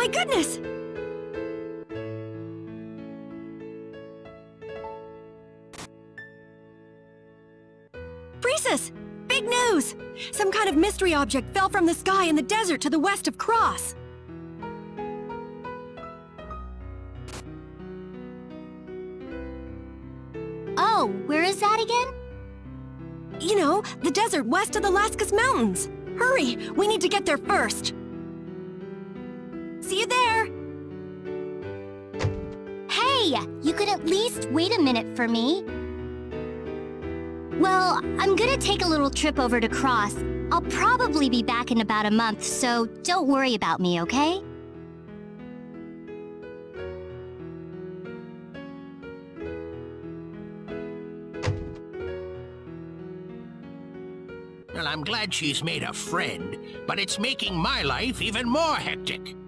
My goodness! Precis! Big news! Some kind of mystery object fell from the sky in the desert to the west of Cross. Oh, where is that again? You know, the desert west of the Lascaux Mountains. Hurry, we need to get there first. See you there! Hey, you could at least wait a minute for me. Well, I'm gonna take a little trip over to Cross. I'll probably be back in about a month, so don't worry about me, okay? Well, I'm glad she's made a friend, but it's making my life even more hectic.